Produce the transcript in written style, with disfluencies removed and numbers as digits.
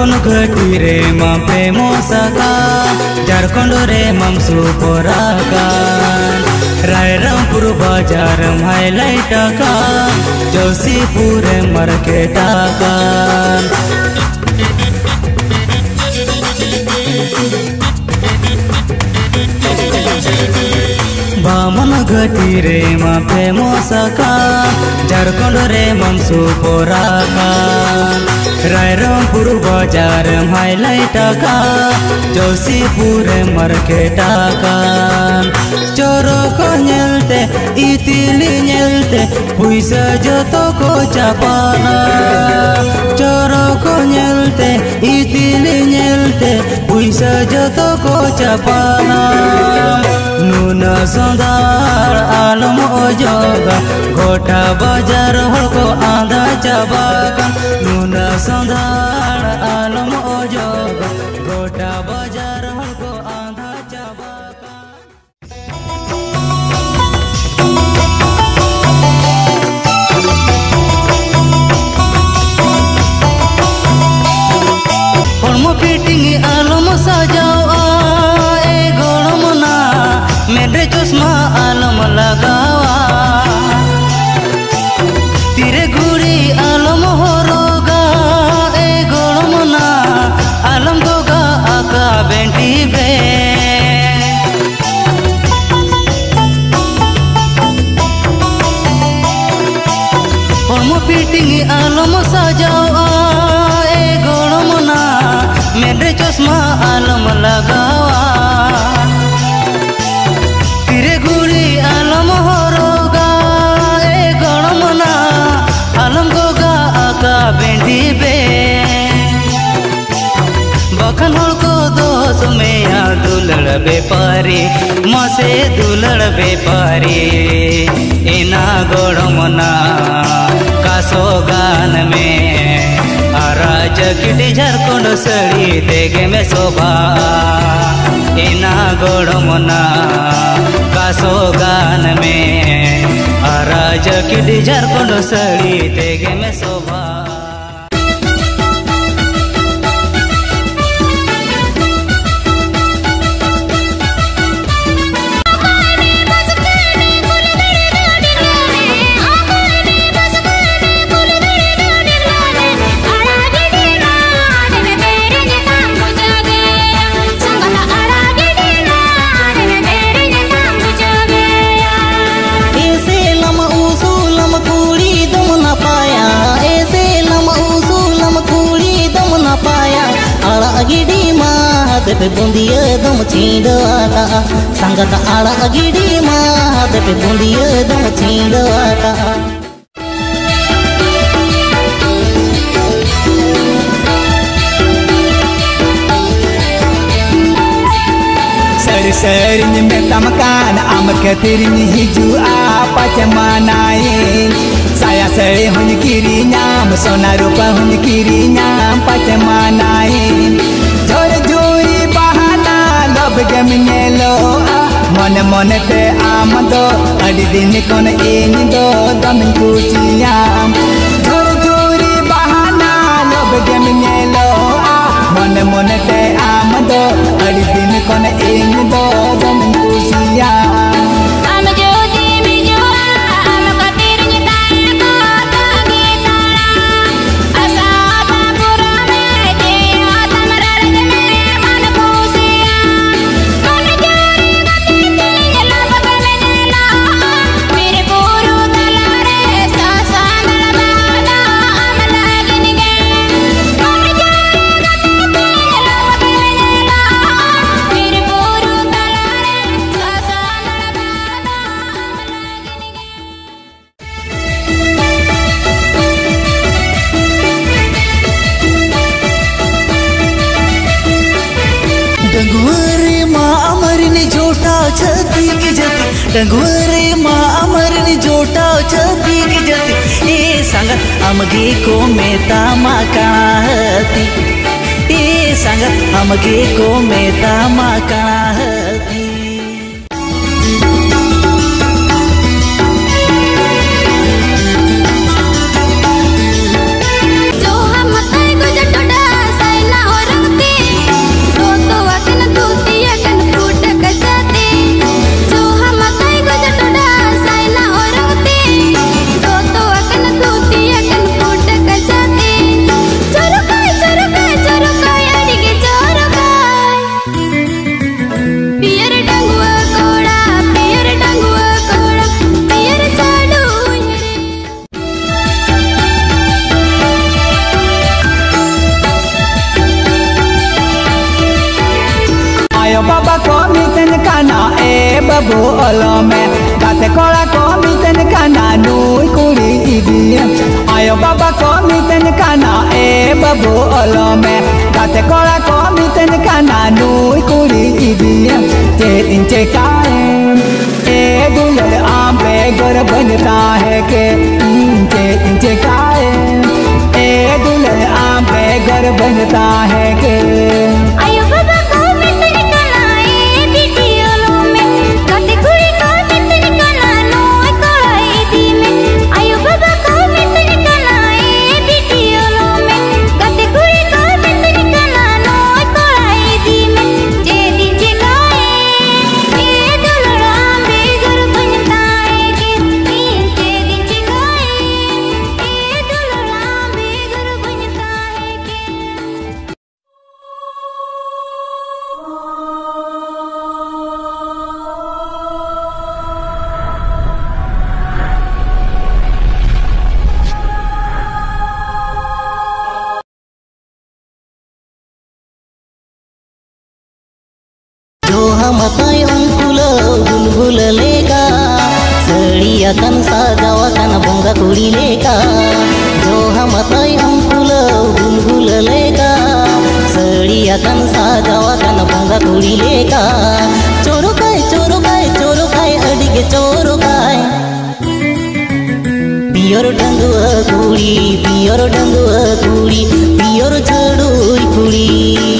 बन घटी रे माम फेमसा का झारखंड रे माम सुपरा का रायरंगपुर बाजार हाईलाइट का जोशीपुर मार्केट का बामन घटी रे मां फेमसा का झारखंड रे माम सुपरा का रायरंगपुर बाजार हाईलाइट का जोशीपुर मार्केट का चोरो को नेलते इतिली नेलते पैसा जतो को चापाना चोरो को नेलते इतिली नेलते पैसा जतो को चापाना नूना संदार आलम ओजोगा गोटा बाजार हर को आधा चाबाका नूना संदार आलम ओजोगा गोटा बाजार हर को आधा चाबाका हरमो फिटिंग आलम सजाओ मेरे चश्मा आलम लगावा तेरे गुड़ी आलम होरोगा ए गोलमना आलम दोगा आका बेंटी बे हरमो फिटिंग आलम सजावा ए गोलमना मेरे चश्मा आलम लगावा बेंदी बे बखन को दोष में या दुलड़ बेपारी मसे दुलड़ बेपारी इना गोड़मना कासो गान में आराज किटी झारखंड सड़ी देगे में शोभा इना गोड़मना कासो गान में आराज किटी झारखंड सड़ी देगे में शोभा गिडी माँ पे बूंदिया दम छींदवाता संगत आड़ा गिडी माँ पे बूंदिया दम छींदवाता सरिनी में तमकान आम के तिरनी हिजुआ पचमानाइन saya seri hun kiri nyam sona rupa hun kiri nyam pacemanain jor juri bahana lob gemnyelo mon mon te amdo adi din kon in do damin kuciyam jor juri bahana lob gemnyelo mon mon te amdo adi din kon in do damin kuciyam डंगुरे माँ अमरनी जोटा छती की जती ए संगत अमगे को मेता माँ कहती ए संगत अमगे को मेता माँ कहती जो हम मत को जटोड़ा सैना olo me gate kola ko miten kana nui kuli idia ayo baba ko miten kana babu olo me gate kola ko miten kana nui kuli idia chetin chekae दुल्हन आंबे घर बनता है के chetin chekae दुल्हन आंबे घर बनता है के आयो बाबा को मितन कनाए वीडियो में गते कुड़ी को मितन कना नोय कोड़ाई दी में आयो बाबा को मितन कनाए वीडियो में गते कुड़ी को मितन कना नोय कोड़ाई दी में जे दिन जे गाए दुल्हन आंबे घर बनता है के जे दिन जे गाए दुल्हन आंबे घर बनता है के जो हम उनकुल बुलबुल लेका सड़िया कन साजावा कन बोंगा कुड़ी लेका जो हम उनकुल बुलबुल लेका सड़िया कन साजावा कन बोंगा कुड़ी लेका चोरो काय अड़ी के चोरो काय पियोर डंगुआ कुड़ी पियोर छड़ुई कुड़ी